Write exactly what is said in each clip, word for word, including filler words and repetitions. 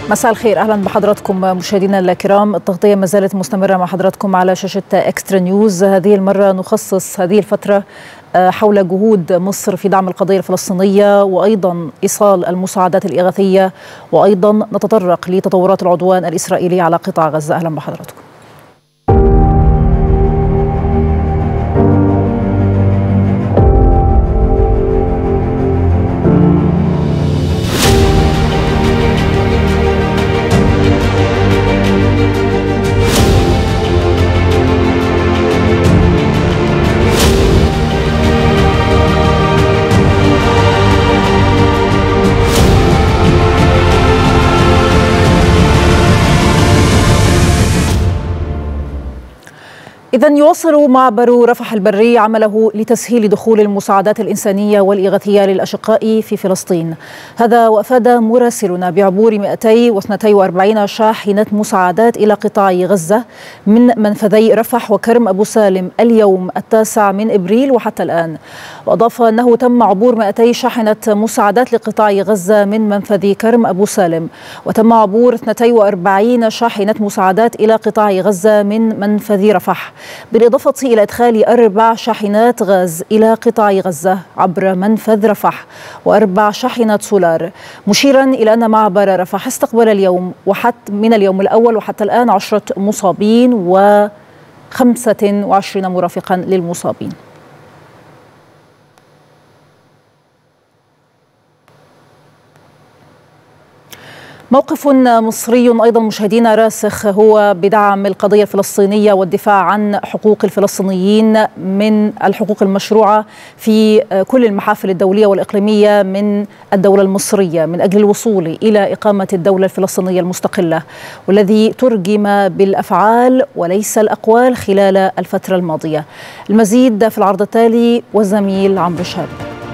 مساء الخير، أهلا بحضراتكم مشاهدينا الكرام. التغطية ما زالت مستمرة مع حضراتكم على شاشة إكسترا نيوز. هذه المرة نخصص هذه الفترة حول جهود مصر في دعم القضية الفلسطينية وأيضا إيصال المساعدات الإغاثية، وأيضا نتطرق لتطورات العدوان الإسرائيلي على قطاع غزة. أهلا بحضراتكم. إذن يواصل معبر رفح البري عمله لتسهيل دخول المساعدات الإنسانية والإغاثية للأشقاء في فلسطين. هذا وأفاد مراسلنا بعبور مئتين واثنتين وأربعين شاحنة مساعدات إلى قطاع غزة من منفذي رفح وكرم أبو سالم اليوم التاسع من إبريل وحتى الآن. وأضاف أنه تم عبور مئتين شاحنة مساعدات لقطاع غزة من منفذ كرم أبو سالم، وتم عبور اثنتين وأربعين شاحنة مساعدات إلى قطاع غزة من منفذ رفح، بالإضافة إلى إدخال أربع شاحنات غاز إلى قطاع غزة عبر منفذ رفح وأربع شاحنات سولار، مشيرا إلى أن معبر رفح استقبل اليوم وحتى من اليوم الأول وحتى الآن عشرة مصابين وخمسة وعشرين مرافقا للمصابين. موقف مصري أيضا مشاهدينا راسخ هو بدعم القضية الفلسطينية والدفاع عن حقوق الفلسطينيين من الحقوق المشروعة في كل المحافل الدولية والإقليمية من الدولة المصرية من أجل الوصول إلى إقامة الدولة الفلسطينية المستقلة، والذي ترجم بالأفعال وليس الأقوال خلال الفترة الماضية. المزيد في العرض التالي والزميل عمرو شاب.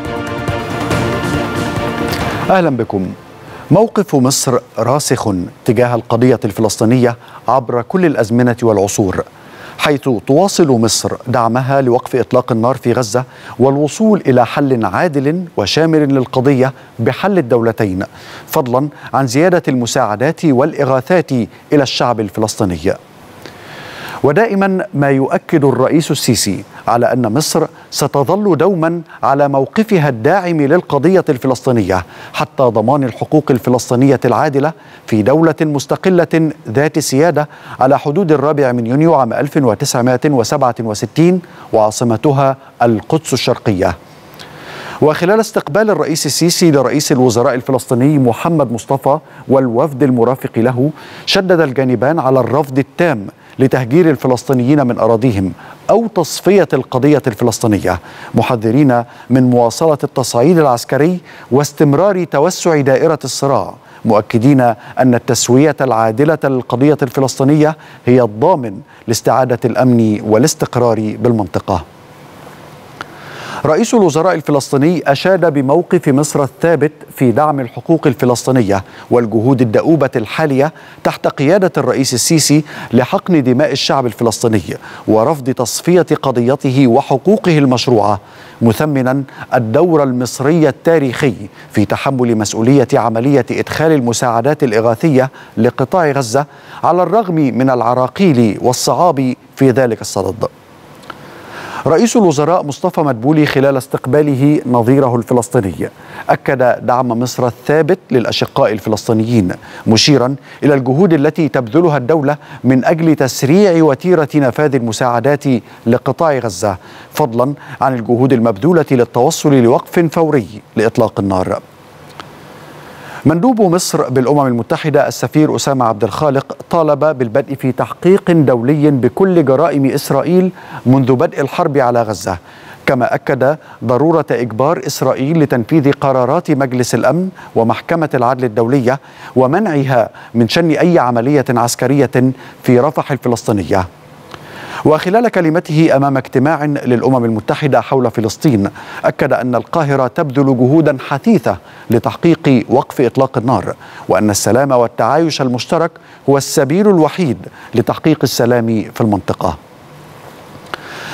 أهلا بكم. موقف مصر راسخ تجاه القضية الفلسطينية عبر كل الأزمنة والعصور، حيث تواصل مصر دعمها لوقف إطلاق النار في غزة والوصول إلى حل عادل وشامل للقضية بحل الدولتين، فضلا عن زيادة المساعدات والإغاثات إلى الشعب الفلسطيني. ودائما ما يؤكد الرئيس السيسي على أن مصر ستظل دوما على موقفها الداعم للقضية الفلسطينية حتى ضمان الحقوق الفلسطينية العادلة في دولة مستقلة ذات سيادة على حدود الرابع من يونيو عام ألف وتسعمائة وسبعة وستين وعاصمتها القدس الشرقية. وخلال استقبال الرئيس السيسي لرئيس الوزراء الفلسطيني محمد مصطفى والوفد المرافق له، شدد الجانبان على الرفض التام لتهجير الفلسطينيين من أراضيهم أو تصفية القضية الفلسطينية، محذرين من مواصلة التصعيد العسكري واستمرار توسع دائرة الصراع، مؤكدين أن التسوية العادلة للقضية الفلسطينية هي الضامن لاستعادة الأمن والاستقرار بالمنطقة. رئيس الوزراء الفلسطيني أشاد بموقف مصر الثابت في دعم الحقوق الفلسطينية والجهود الدؤوبة الحالية تحت قيادة الرئيس السيسي لحقن دماء الشعب الفلسطيني ورفض تصفية قضيته وحقوقه المشروعة، مثمنا الدور المصري التاريخي في تحمل مسؤولية عملية إدخال المساعدات الإغاثية لقطاع غزة على الرغم من العراقيل والصعاب في ذلك الصدد. رئيس الوزراء مصطفى مدبولي خلال استقباله نظيره الفلسطيني أكد دعم مصر الثابت للأشقاء الفلسطينيين، مشيرا إلى الجهود التي تبذلها الدولة من أجل تسريع وتيرة نفاذ المساعدات لقطاع غزة، فضلا عن الجهود المبذولة للتوصل لوقف فوري لإطلاق النار. مندوب مصر بالأمم المتحدة السفير أسامة عبد الخالق طالب بالبدء في تحقيق دولي بكل جرائم إسرائيل منذ بدء الحرب على غزة، كما أكد ضرورة إجبار إسرائيل لتنفيذ قرارات مجلس الأمن ومحكمة العدل الدولية ومنعها من شن أي عملية عسكرية في رفح الفلسطينية. وخلال كلمته أمام اجتماع للأمم المتحدة حول فلسطين، أكد أن القاهرة تبذل جهودا حثيثة لتحقيق وقف إطلاق النار، وأن السلام والتعايش المشترك هو السبيل الوحيد لتحقيق السلام في المنطقة.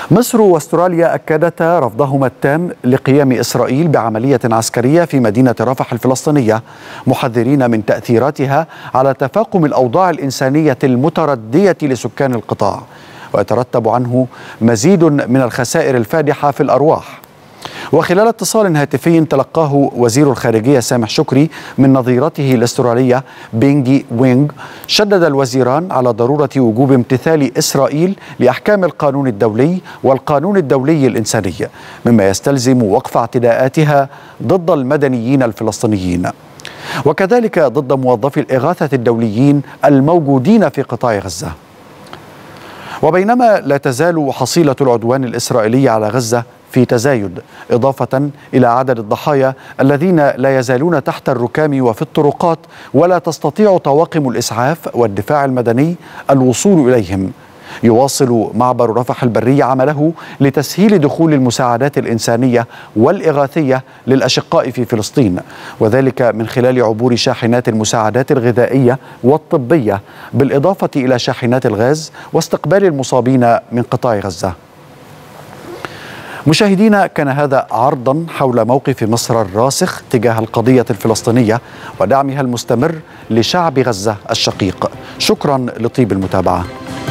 مصر واستراليا أكدتا رفضهما التام لقيام إسرائيل بعملية عسكرية في مدينة رفح الفلسطينية، محذرين من تأثيراتها على تفاقم الأوضاع الإنسانية المتردية لسكان القطاع، ويترتب عنه مزيد من الخسائر الفادحة في الأرواح. وخلال اتصال هاتفي تلقاه وزير الخارجية سامح شكري من نظيرته الأسترالية بينغي وينغ، شدد الوزيران على ضرورة وجوب امتثال إسرائيل لأحكام القانون الدولي والقانون الدولي الإنساني، مما يستلزم وقف اعتداءاتها ضد المدنيين الفلسطينيين، وكذلك ضد موظفي الإغاثة الدوليين الموجودين في قطاع غزة. وبينما لا تزال حصيلة العدوان الإسرائيلي على غزة في تزايد، إضافة إلى عدد الضحايا الذين لا يزالون تحت الركام وفي الطرقات، ولا تستطيع طواقم الإسعاف والدفاع المدني الوصول إليهم، يواصل معبر رفح البري عمله لتسهيل دخول المساعدات الإنسانية والإغاثية للأشقاء في فلسطين، وذلك من خلال عبور شاحنات المساعدات الغذائية والطبية، بالإضافة إلى شاحنات الغاز واستقبال المصابين من قطاع غزة. مشاهدينا، كان هذا عرضا حول موقف مصر الراسخ تجاه القضية الفلسطينية ودعمها المستمر لشعب غزة الشقيق. شكرا لطيب المتابعة.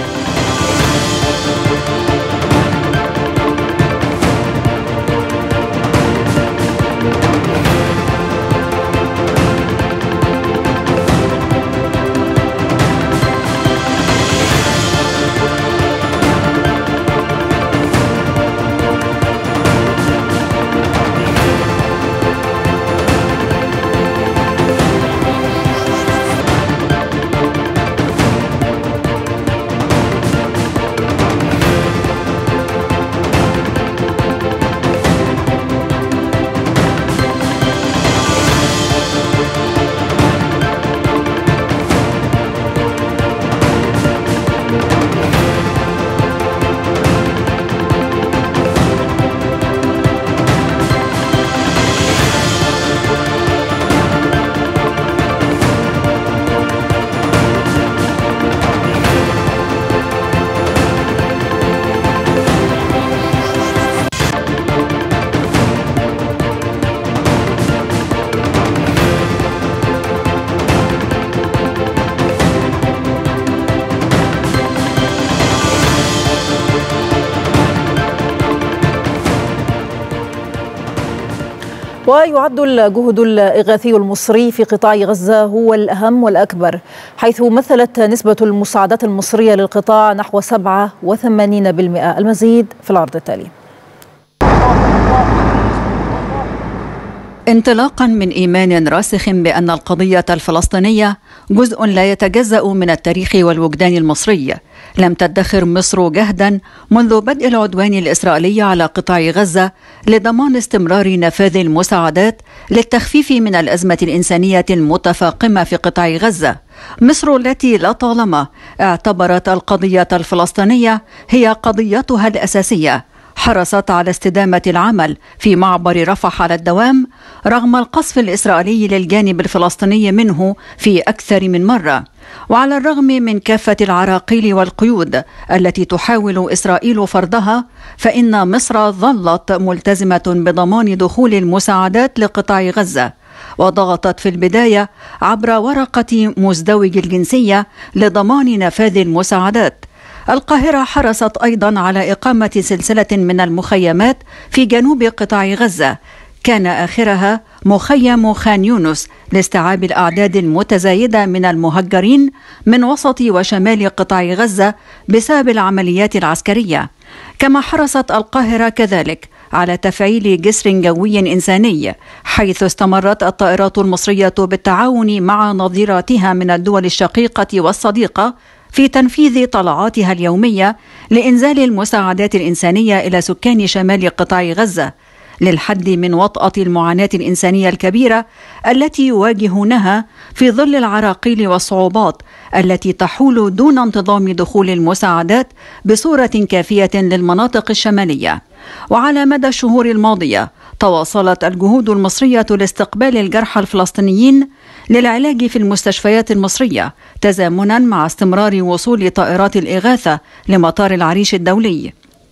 ويعد الجهد الإغاثي المصري في قطاع غزة هو الأهم والأكبر، حيث مثلت نسبة المساعدات المصرية للقطاع نحو سبعة وثمانين بالمئة. المزيد في العرض التالي. انطلاقا من إيمان راسخ بأن القضية الفلسطينية جزء لا يتجزأ من التاريخ والوجدان المصري، لم تدخر مصر جهدا منذ بدء العدوان الإسرائيلي على قطاع غزة لضمان استمرار نفاذ المساعدات للتخفيف من الأزمة الإنسانية المتفاقمة في قطاع غزة. مصر التي لطالما اعتبرت القضية الفلسطينية هي قضيتها الأساسية، حرصت على استدامة العمل في معبر رفح على الدوام رغم القصف الإسرائيلي للجانب الفلسطيني منه في أكثر من مرة، وعلى الرغم من كافة العراقيل والقيود التي تحاول إسرائيل فرضها، فإن مصر ظلت ملتزمة بضمان دخول المساعدات لقطاع غزة، وضغطت في البداية عبر ورقة مزدوج الجنسية لضمان نفاذ المساعدات. القاهرة حرصت أيضا على إقامة سلسلة من المخيمات في جنوب قطاع غزة، كان آخرها مخيم خان يونس لاستيعاب الأعداد المتزايدة من المهجرين من وسط وشمال قطاع غزة بسبب العمليات العسكرية. كما حرصت القاهرة كذلك على تفعيل جسر جوي إنساني، حيث استمرت الطائرات المصرية بالتعاون مع نظيراتها من الدول الشقيقة والصديقة في تنفيذ طلعاتها اليومية لإنزال المساعدات الإنسانية إلى سكان شمال قطاع غزة، للحد من وطأة المعاناة الإنسانية الكبيرة التي يواجهونها في ظل العراقيل والصعوبات التي تحول دون انتظام دخول المساعدات بصورة كافية للمناطق الشمالية. وعلى مدى الشهور الماضية تواصلت الجهود المصرية لاستقبال الجرحى الفلسطينيين للعلاج في المستشفيات المصرية، تزامنا مع استمرار وصول طائرات الإغاثة لمطار العريش الدولي.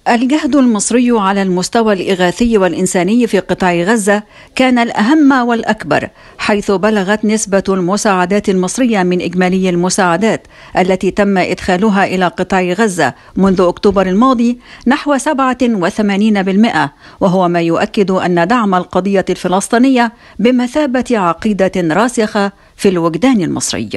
الجهد المصري على المستوى الإغاثي والإنساني في قطاع غزة كان الأهم والأكبر، حيث بلغت نسبة المساعدات المصرية من إجمالي المساعدات التي تم إدخالها إلى قطاع غزة منذ أكتوبر الماضي نحو سبعة وثمانين بالمئة، وهو ما يؤكد أن دعم القضية الفلسطينية بمثابة عقيدة راسخة في الوجدان المصري.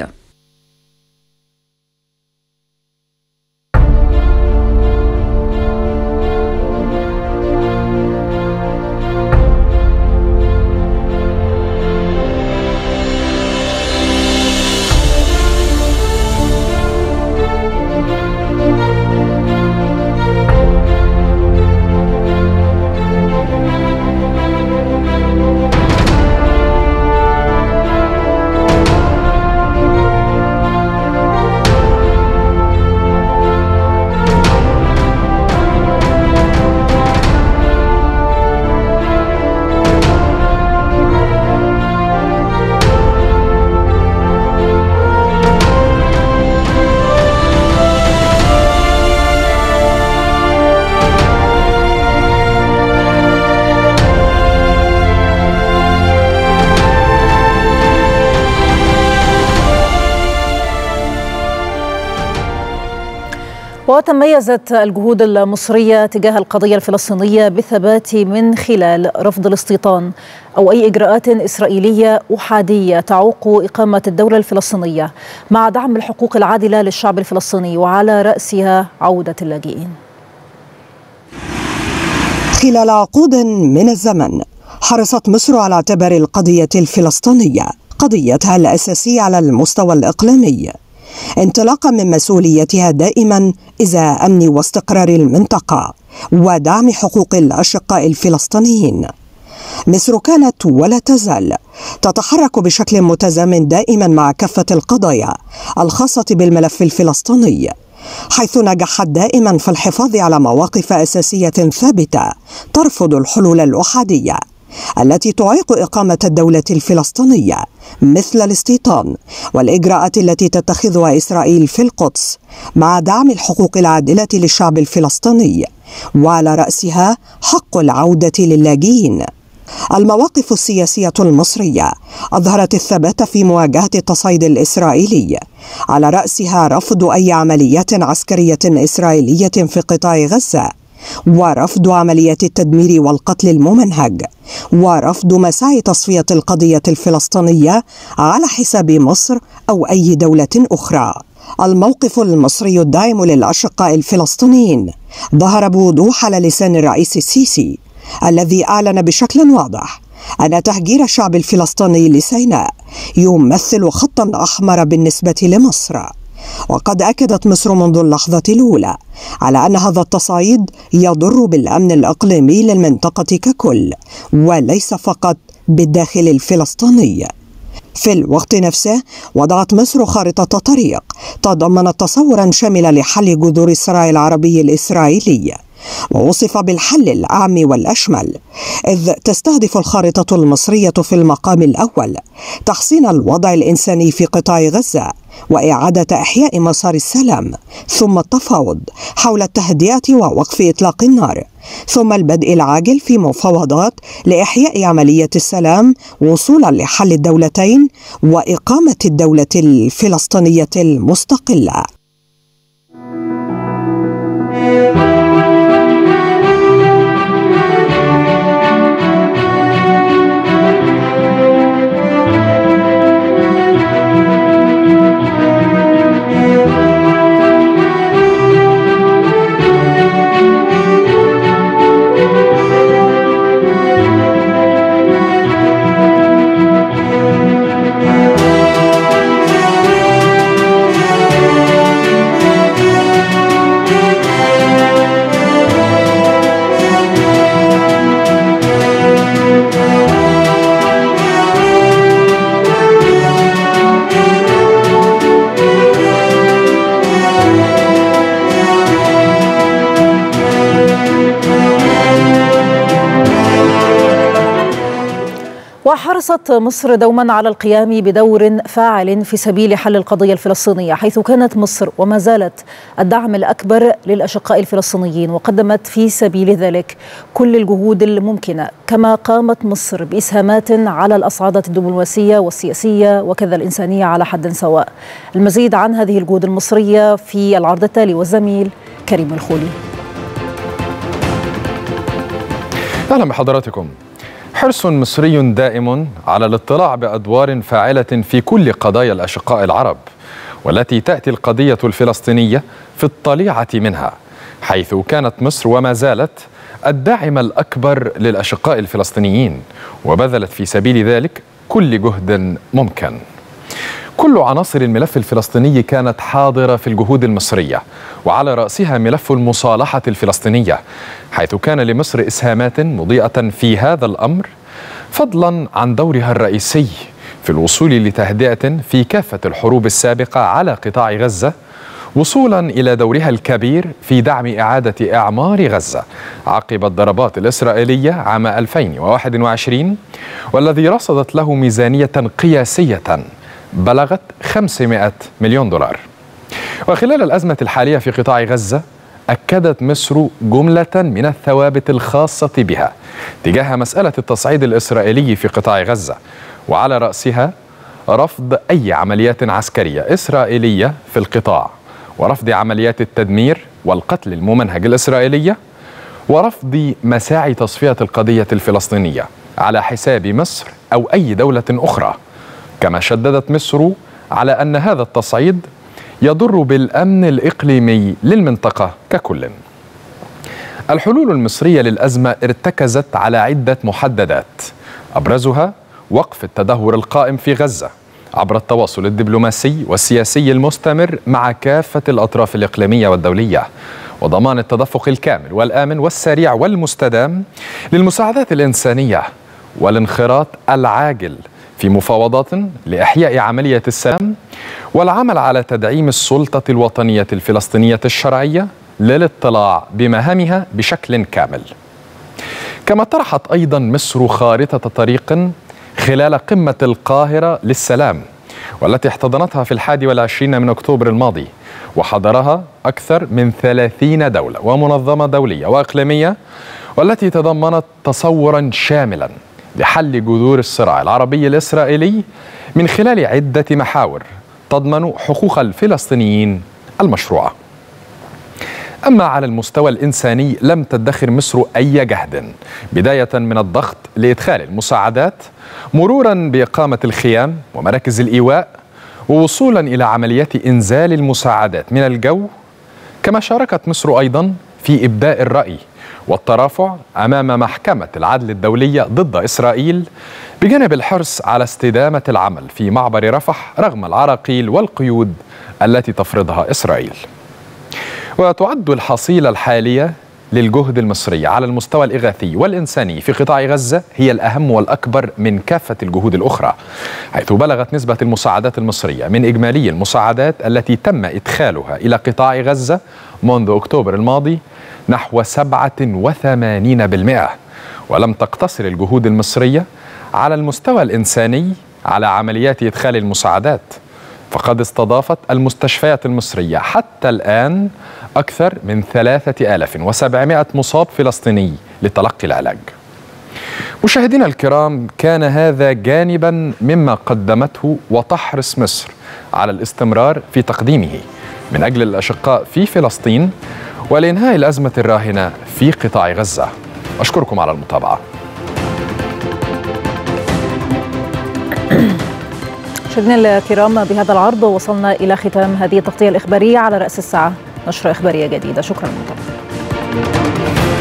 وتميزت الجهود المصرية تجاه القضية الفلسطينية بالثبات من خلال رفض الاستيطان أو أي إجراءات إسرائيلية أحادية تعوق إقامة الدولة الفلسطينية، مع دعم الحقوق العادلة للشعب الفلسطيني وعلى رأسها عودة اللاجئين. خلال عقود من الزمن حرصت مصر على اعتبار القضية الفلسطينية قضيتها الأساسية على المستوى الإقليمي، انطلاقا من مسؤوليتها دائما إزاء أمن واستقرار المنطقة ودعم حقوق الأشقاء الفلسطينيين. مصر كانت ولا تزال تتحرك بشكل متزامن دائما مع كافة القضايا الخاصة بالملف الفلسطيني، حيث نجحت دائما في الحفاظ على مواقف أساسية ثابتة ترفض الحلول الأحادية التي تعيق إقامة الدولة الفلسطينية، مثل الاستيطان والإجراءات التي تتخذها إسرائيل في القدس، مع دعم الحقوق العادلة للشعب الفلسطيني وعلى رأسها حق العودة للاجئين. المواقف السياسية المصرية أظهرت الثبات في مواجهة التصعيد الإسرائيلي، على رأسها رفض أي عمليات عسكرية إسرائيلية في قطاع غزة، ورفض عمليات التدمير والقتل الممنهج، ورفض مساعي تصفية القضية الفلسطينية على حساب مصر أو أي دولة أخرى. الموقف المصري الداعم للأشقاء الفلسطينيين ظهر بوضوح على لسان الرئيس السيسي، الذي أعلن بشكل واضح أن تهجير الشعب الفلسطيني لسيناء يمثل خطا أحمر بالنسبة لمصر. وقد أكدت مصر منذ اللحظة الأولى على أن هذا التصعيد يضر بالأمن الإقليمي للمنطقة ككل وليس فقط بالداخل الفلسطيني. في الوقت نفسه وضعت مصر خارطة طريق تضمنت تصورا شاملا لحل جذور الصراع العربي الإسرائيلي، ووصف بالحل الأعم والأشمل، إذ تستهدف الخارطة المصرية في المقام الأول تحسين الوضع الإنساني في قطاع غزة وإعادة إحياء مسار السلام، ثم التفاوض حول التهدئة ووقف إطلاق النار، ثم البدء العاجل في مفاوضات لإحياء عملية السلام وصولا لحل الدولتين وإقامة الدولة الفلسطينية المستقلة. وحرصت مصر دوما على القيام بدور فاعل في سبيل حل القضية الفلسطينية، حيث كانت مصر وما زالت الدعم الأكبر للأشقاء الفلسطينيين، وقدمت في سبيل ذلك كل الجهود الممكنة، كما قامت مصر بإسهامات على الأصعدة الدبلوماسية والسياسية وكذا الإنسانية على حد سواء. المزيد عن هذه الجهود المصرية في العرض التالي والزميل كريم الخولي. أهلا بحضراتكم. حرص مصري دائم على الاطلاع بأدوار فاعلة في كل قضايا الأشقاء العرب، والتي تأتي القضية الفلسطينية في الطليعة منها، حيث كانت مصر وما زالت الداعم الأكبر للأشقاء الفلسطينيين، وبذلت في سبيل ذلك كل جهد ممكن. كل عناصر الملف الفلسطيني كانت حاضرة في الجهود المصرية، وعلى رأسها ملف المصالحة الفلسطينية، حيث كان لمصر إسهامات مضيئة في هذا الأمر، فضلا عن دورها الرئيسي في الوصول لتهدئة في كافة الحروب السابقة على قطاع غزة، وصولا إلى دورها الكبير في دعم إعادة إعمار غزة عقب الضربات الإسرائيلية عام ألفين وواحد وعشرين، والذي رصدت له ميزانية قياسية بلغت خمسمائة مليون دولار. وخلال الأزمة الحالية في قطاع غزة، أكدت مصر جملة من الثوابت الخاصة بها تجاه مسألة التصعيد الإسرائيلي في قطاع غزة، وعلى رأسها رفض أي عمليات عسكرية إسرائيلية في القطاع، ورفض عمليات التدمير والقتل الممنهج الإسرائيلية، ورفض مساعي تصفية القضية الفلسطينية على حساب مصر أو أي دولة أخرى. كما شددت مصر على أن هذا التصعيد يضر بالأمن الإقليمي للمنطقة ككل. الحلول المصرية للأزمة ارتكزت على عدة محددات، أبرزها وقف التدهور القائم في غزة عبر التواصل الدبلوماسي والسياسي المستمر مع كافة الأطراف الإقليمية والدولية، وضمان التدفق الكامل والآمن والسريع والمستدام للمساعدات الإنسانية، والانخراط العاجل في مفاوضات لإحياء عملية السلام، والعمل على تدعيم السلطة الوطنية الفلسطينية الشرعية للاطلاع بمهامها بشكل كامل. كما طرحت أيضا مصر خارطة طريق خلال قمة القاهرة للسلام، والتي احتضنتها في الحادي والعشرين من أكتوبر الماضي، وحضرها أكثر من ثلاثين دولة ومنظمة دولية وإقليمية، والتي تضمنت تصورا شاملا لحل جذور الصراع العربي الإسرائيلي من خلال عدة محاور تضمن حقوق الفلسطينيين المشروعة. أما على المستوى الإنساني، لم تدخر مصر أي جهد، بداية من الضغط لإدخال المساعدات، مرورا بإقامة الخيام ومراكز الإيواء، ووصولا إلى عمليات إنزال المساعدات من الجو. كما شاركت مصر أيضا في إبداء الرأي والترافع أمام محكمة العدل الدولية ضد إسرائيل، بجانب الحرص على استدامة العمل في معبر رفح رغم العراقيل والقيود التي تفرضها إسرائيل. وتعد الحصيلة الحالية للجهد المصري على المستوى الإغاثي والإنساني في قطاع غزة هي الأهم والأكبر من كافة الجهود الأخرى، حيث بلغت نسبة المساعدات المصرية من إجمالي المساعدات التي تم إدخالها إلى قطاع غزة منذ أكتوبر الماضي نحو سبعة وثمانين بالمئة. ولم تقتصر الجهود المصرية على المستوى الإنساني على عمليات إدخال المساعدات، فقد استضافت المستشفيات المصرية حتى الآن أكثر من ثلاثة آلاف وسبعمائة مصاب فلسطيني لتلقي العلاج. مشاهدينا الكرام، كان هذا جانبا مما قدمته وتحرص مصر على الاستمرار في تقديمه من أجل الأشقاء في فلسطين ولإنهاء الأزمة الراهنة في قطاع غزة. أشكركم على المتابعة. مشاهدينا الكرام، بهذا العرض وصلنا إلى ختام هذه التغطية الإخبارية على رأس الساعة. نشرة إخبارية جديدة. شكرا لكم.